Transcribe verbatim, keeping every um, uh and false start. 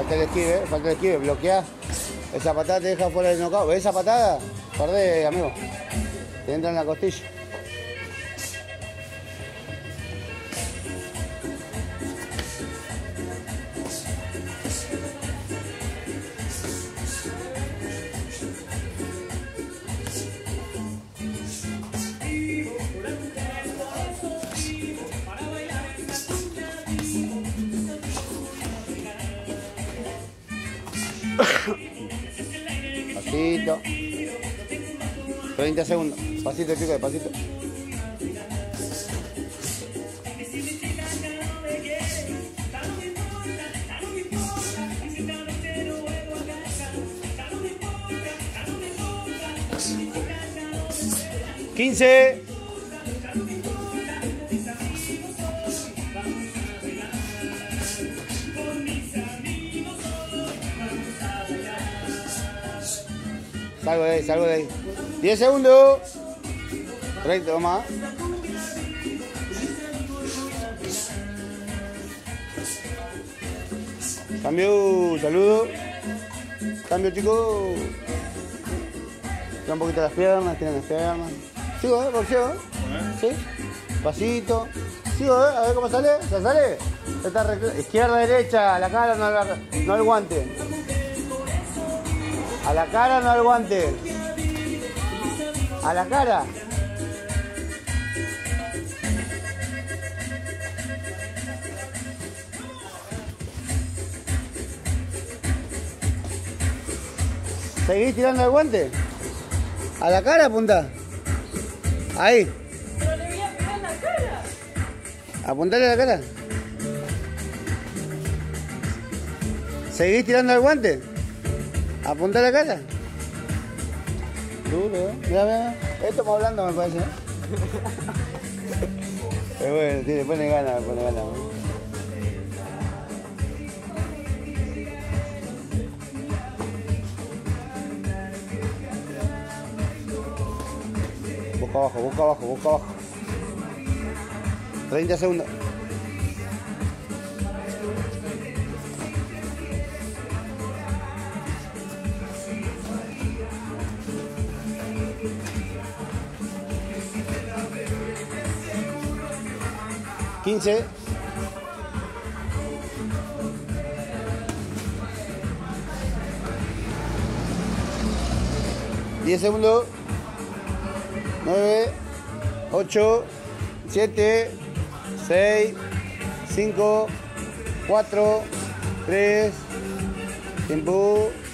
falta el esquive, falta el esquive, bloquea. Esa patada te deja fuera del knockout. ¿Ves esa patada? Perdés, amigo. Te entra en la costilla. Pasito. treinta segundos. Pasito, chico, despacito. quince. Salgo de ahí, salgo de ahí. diez segundos. treinta más. Cambio, saludo. Cambio, chicos. Tira un poquito las piernas, tiran las piernas. Sigo, eh, boxeo. ¿Sí? Pasito. Sigo, eh, a ver cómo sale. ¿Se sale? Está izquierda, derecha, a la cara, no al, no al guante. A la cara, no al guante. A la cara. ¿Seguís tirando el guante? A la cara, apunta. Ahí. Pero le voy a pegar en la cara. Apuntale a la cara. ¿Seguís tirando el guante? Apunta la cara. Duro, ¿eh? Mira, mira. Estamos hablando, me parece, ¿eh? Es bueno, sí, le pone ganas, le pone ganas. Busca abajo, busca abajo, busca abajo. treinta segundos. quince. diez segundos. nueve, ocho, siete, seis, cinco, cuatro, tres, tiempo.